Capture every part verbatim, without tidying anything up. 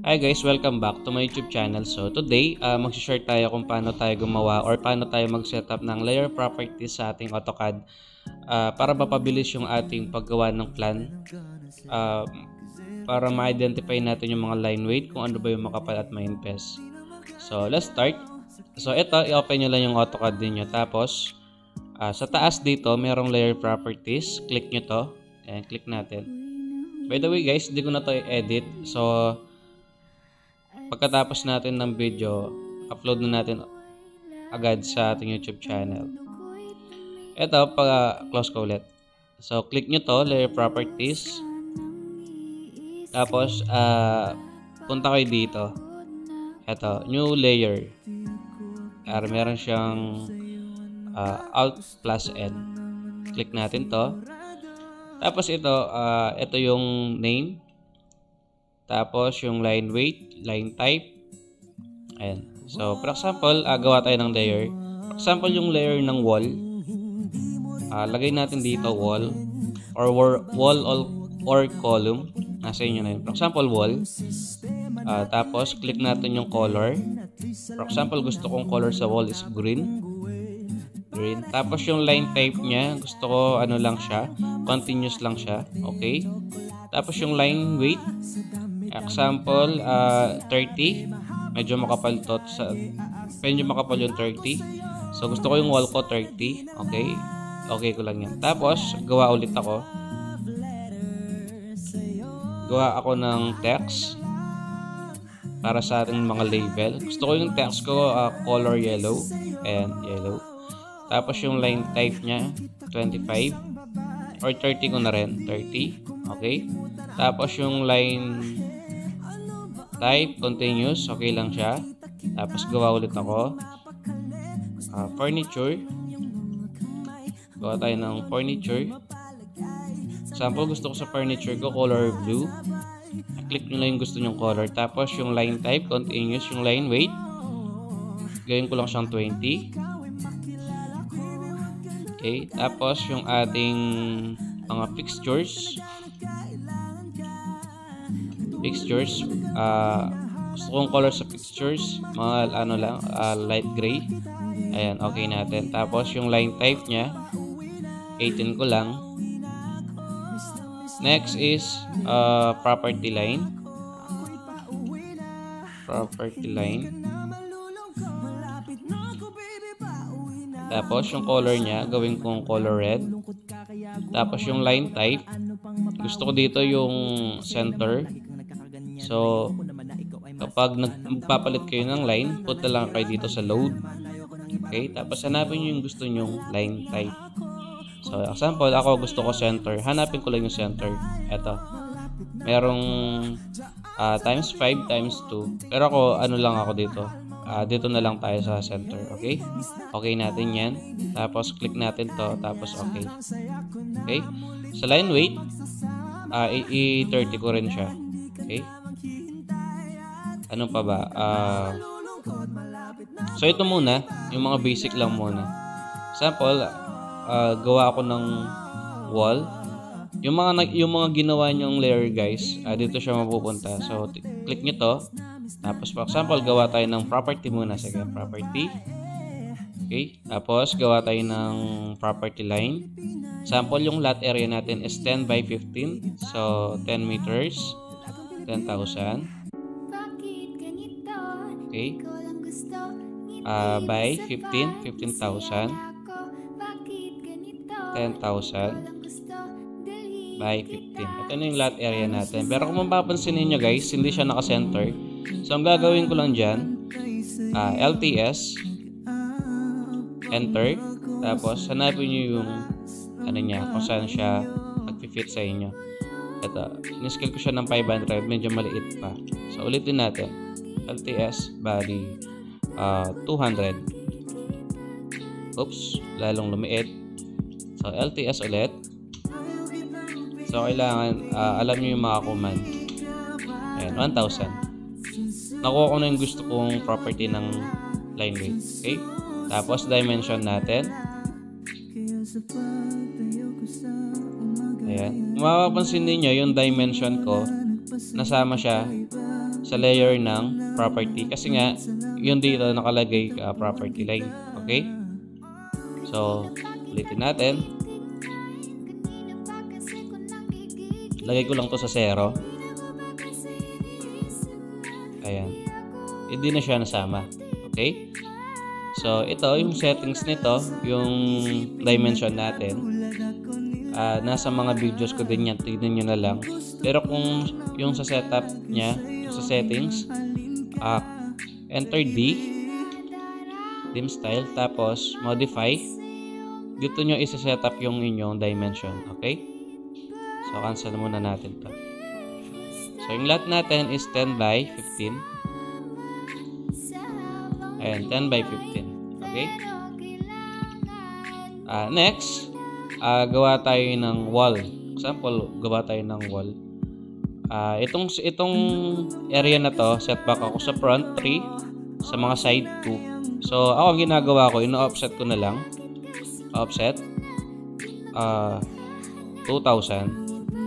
Hi guys, welcome back to my YouTube channel. So today, uh, mag-share tayo kung paano tayo gumawa or paano tayo mag-setup ng layer properties sa ating AutoCAD uh, para mapabilis yung ating paggawa ng plan, uh, para ma-identify natin yung mga line weight, kung ano ba yung makapal at mainpes. So let's start. So ito, i-open nyo lang yung AutoCAD ninyo. Tapos uh, sa taas dito, merong layer properties. Click nyo to. Ayan, click natin. By the way guys, hindi ko na to i-edit. So pagkatapos natin ng video, upload na natin agad sa ating YouTube channel. Ito, pag-close ko ulit. So, click nyo to, layer properties. Tapos, uh, punta kayo dito. Ito, new layer. Ar, meron siyang uh, Alt plus N. Click natin to. Tapos ito, uh, ito yung name. Tapos yung line weight, line type. Ayan. So, for example, uh, gawa tayo ng layer. For example, yung layer ng wall. Uh, lagay natin dito wall. Or wall or, or column. Nasa inyo na yun. For example, wall. Uh, tapos, click natin yung color. For example, gusto kong color sa wall is green. Green. Tapos yung line type niya, gusto ko ano lang siya. Continuous lang siya. Okay. Tapos yung line weight. Example, uh, thirty. Medyo makapal to. Sa, medyo makapal yung thirty. So, gusto ko yung wall ko thirty. Okay. Okay ko lang yan. Tapos, gawa ulit ako. Gawa ako ng text. Para sa ating mga label. Gusto ko yung text ko uh, color yellow. Ayan, yellow. Tapos yung line type niya, twenty-five. Or thirty ko na rin. thirty. Okay. Tapos yung line type, continuous, okay lang siya. Tapos gawa ulit ako. Uh, furniture. Gawa tayo ng furniture. Example, gusto ko sa furniture ko, color blue. Click nyo lang yung gusto nyong color. Tapos yung line type, continuous. Yung line weight, gawin ko lang siyang twenty. Okay. Tapos yung ating mga fixtures. Fixtures, uh, gusto kong color sa fixtures, mga ano lang, uh, light gray. Ayan, okay natin. Tapos yung line type nya, eighteen ko lang. Next is uh, property line. Property line. Tapos yung color nya, gawin kong color red. Tapos yung line type, gusto ko dito yung center. So, kapag nagpapalit kayo ng line, punta lang kayo dito sa load. Okay? Tapos, hanapin nyo yung gusto nyong line type. So, example, ako gusto ko center. Hanapin ko lang yung center. Ito. Merong uh, times five, times two. Pero ako, ano lang ako dito. Uh, dito na lang tayo sa center. Okay? Okay natin yan. Tapos, click natin to. Tapos, okay. Okay? Sa line weight, uh, i-thirty ko rin siya. Okay? Ano pa ba? Uh, so, ito muna. Yung mga basic lang muna. Example, uh, gawa ako ng wall. Yung mga, yung mga ginawa nyong layer, guys, uh, dito siya mapupunta. So, click nyo to. Tapos, for example, gawa tayo ng property muna. Sige, property. Okay. Tapos, gawa tayo ng property line. Example, yung lot area natin is ten by fifteen. So, ten meters. ten thousand. Okay. Uh, by fifteen. fifteen thousand. ten thousand. By fifteen. Ito na yung lot area natin. Pero kung mapapansin niyo guys, hindi siya naka-center. So, ang gagawin ko lang dyan, uh, L T S. Enter. Tapos, hanapin nyo yung ano niya, kung saan siya mag-fit sa inyo. Ito, in-scale ko siya ng five hundred, medyo maliit pa. So, ulitin natin. L T S, bali, uh, two hundred. Oops, lalong lumiit. So, L T S ulit. So, kailangan, uh, alam nyo yung mga command. Ayan, one thousand. Nakuha ko na yung gusto kong property ng line weight. Okay? Tapos, dimension natin. Ayan. Kung mapapansin ninyo, yung dimension ko, nasama siya sa layer ng property. Kasi nga, yun dito nakalagay uh, property line. Okay? So, ulitin natin. Lagay ko lang to sa zero. Ayan. Hindi na siya nasama. Okay? So, ito, yung settings nito, yung dimension natin. Uh, nasa mga videos ko din yan. Tignan nyo na lang. Pero kung yung sa setup niya, sa settings, uh, enter D, dim style, tapos modify. Dito nyo isa-setup yung inyong dimension. Okay? So, cancel muna natin to. So, yung lot natin is ten by fifteen. Ayan, ten by fifteen. Okay? Uh, next, uh, gawa tayo ng wall. Example, gawa tayo ng wall. Uh, itong, itong area na to, setback ako sa front three, sa mga side two. So, ako ang ginagawa ko, ino-offset ko na lang. Offset. Uh, two thousand.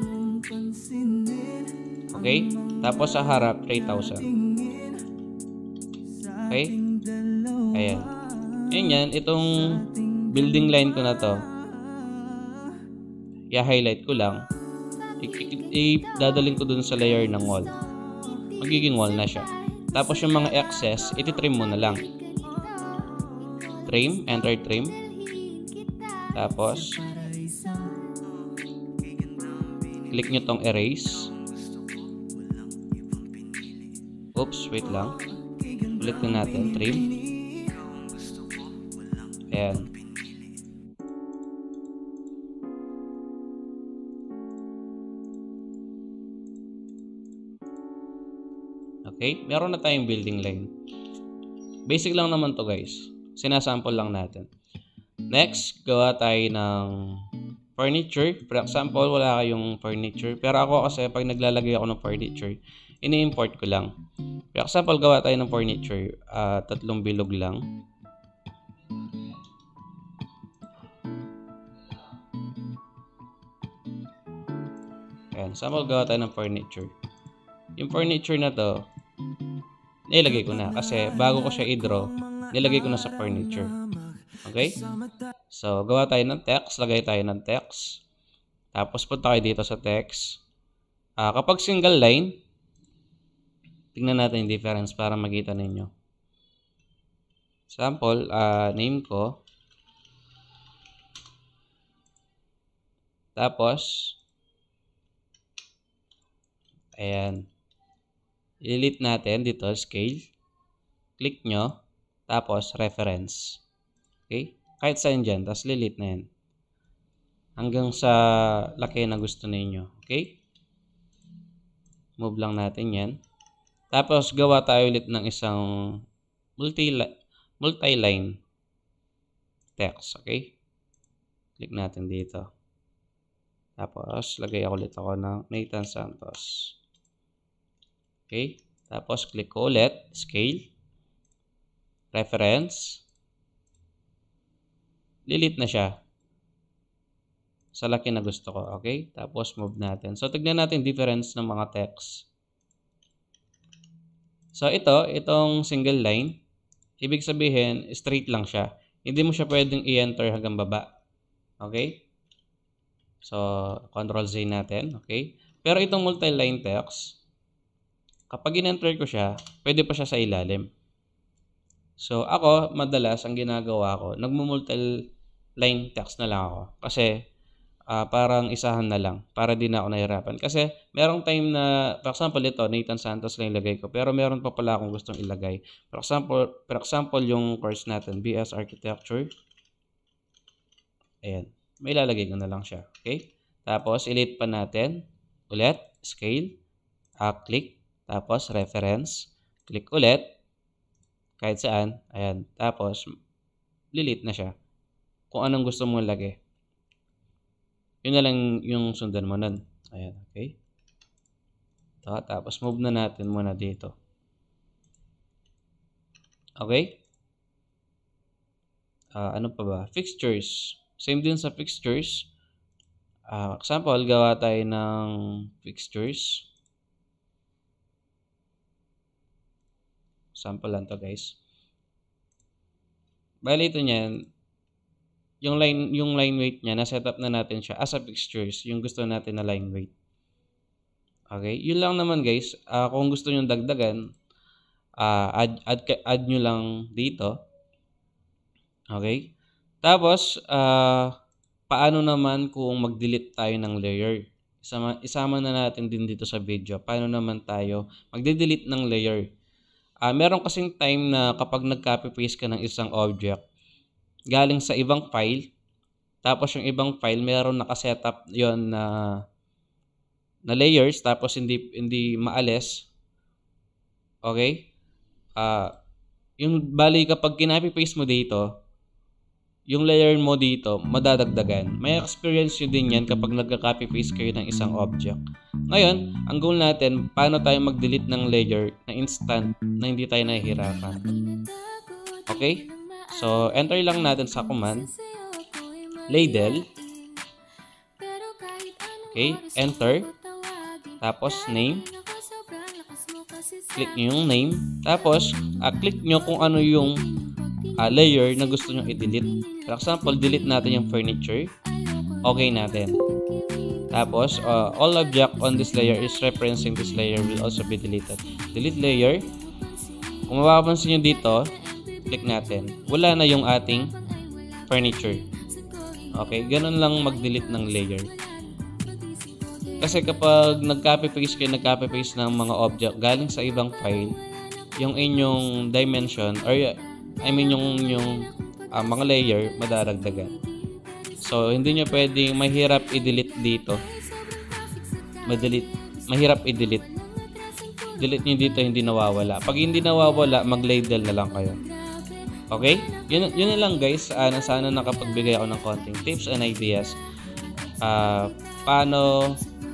Okay? Tapos sa harap, three thousand. Okay? Ayan. Ayan yan. Itong building line ko na to, i-highlight ko lang. I-dadalhin ko dun sa layer ng wall. Magiging wall na siya. Tapos yung mga excess, iti-trim mo na lang. Trim. Enter trim. Tapos, click nyo tong erase. Oops, wait lang. Ulit na natin. Trim. Ayan. Okay? Meron na tayong building line. Basic lang naman to guys. Sinasample lang natin. Next, gawa tayo ng furniture. For example, wala kayong furniture. Pero ako kasi pag naglalagay ako ng furniture, ini-import ko lang. For example, gawa tayo ng furniture. Uh, tatlong bilog lang. Ayan. Sample, gawa tayo ng furniture. Yung furniture na to, nilagay ko na. Kasi bago ko siya i-draw, nilagay ko na sa furniture. Okay? So, gawa tayo ng text. Lagay tayo ng text. Tapos, punta kayo dito sa text. Uh, kapag single line, tingnan natin yung difference para makita ninyo. Sample, uh, name ko. Tapos, ayan. I-delete natin dito, scale. Click nyo. Tapos, reference. Okay? Kahit saan dyan. Tapos, lilit na yan. Hanggang sa laki na gusto ninyo. Okay? Move lang natin yan. Tapos, gawa tayo ulit ng isang multi-line text. Okay? Click natin dito. Tapos, lagay ako ulit ako ng Nathan Santos. Okay? Tapos, click ko ulit. Scale. Reference. Lilit na siya. Sa laki na gusto ko. Okay? Tapos, move natin. So, tignan natin difference ng mga text. So, ito, itong single line, ibig sabihin, straight lang siya. Hindi mo siya pwedeng i-enter hanggang baba. Okay? So, control Z natin. Okay? Pero itong multi-line text, kapag in-enter ko siya, pwede pa siya sa ilalim. So, ako, madalas, ang ginagawa ko, nagmo-multi-line text na lang ako. Kasi, Uh, parang isahan na lang para di na ako nahirapan. Kasi merong time na, for example ito, Nathan Santos lang ilagay ko. Pero meron pa pala akong gustong ilagay. For example, for example yung course natin, B S Architecture. Ayan. May lalagay ko na lang siya. Okay? Tapos, elite pa natin. Ulit. Scale. Uh, click. Tapos, reference. Click ulit. Kahit saan. Ayan. Tapos, lilit na siya. Kung anong gusto mong lagay. Yun na lang yung sundan mo nun. Ayan, okay? Ito, tapos move na natin muna dito. Okay? Uh, ano pa ba? Fixtures. Same din sa fixtures. Uh, example, gawa tayo ng fixtures. Sample lang to guys. Bali ito niyan, yung line, yung line weight niya, na-setup na natin siya as a fixtures, yung gusto natin na line weight. Okay, yun lang naman guys. Uh, kung gusto nyo dagdagan, uh, add, add, add nyo lang dito. Okay, tapos, uh, paano naman kung mag-delete tayo ng layer? Isama, isama na natin din dito sa video. Paano naman tayo magde-delete ng layer? Uh, meron kasing time na kapag nag-copy-paste ka ng isang object galing sa ibang file, tapos yung ibang file meron naka-setup yon na na layers, tapos hindi hindi maalis. Okay? Uh, yung bali kapag kinopy-paste mo dito, yung layer mo dito, madadagdagan. May experience nyo din yan kapag nagka-copy-paste kayo ng isang object. Ngayon, ang goal natin, paano tayo mag-delete ng layer na instant na hindi tayo nahihirapan. Okay? So, enter lang natin sa command. Ladle. Okay, enter. Tapos, name. Click nyo yung name. Tapos, uh, click nyo kung ano yung uh, layer na gusto nyo i-delete. For example, delete natin yung furniture. Okay natin. Tapos, uh, all object on this layer is referencing this layer will also be deleted. Delete layer. Kung mapapansin nyo dito, click natin. Wala na yung ating furniture. Okay, ganun lang mag-delete ng layer. Kasi kapag nag-copy-paste kayo, nag-copy-paste ng mga object galing sa ibang file, yung inyong dimension, or I mean yung, yung uh, mga layer, madaragdagan. So, hindi nyo pwedeng mahirap i-delete dito. Madelete, mahirap i-delete. Delete nyo dito, hindi nawawala. Pag hindi nawawala, mag-ladle na lang kayo. Okay? Yun, yun na lang guys. Uh, sana nakapagbigay ako ng konting tips and ideas. Uh, paano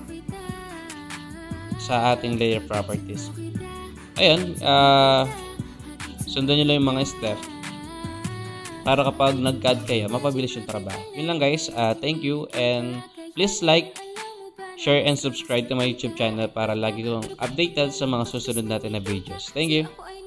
sa ating layer properties. Ayun, uh, sundan nyo lang yung mga step para kapag nag-C A D kayo, mapabilis yung trabaho. Yun lang guys. Uh, thank you and please like, share, and subscribe to my YouTube channel para lagi kong updated sa mga susunod natin na videos. Thank you!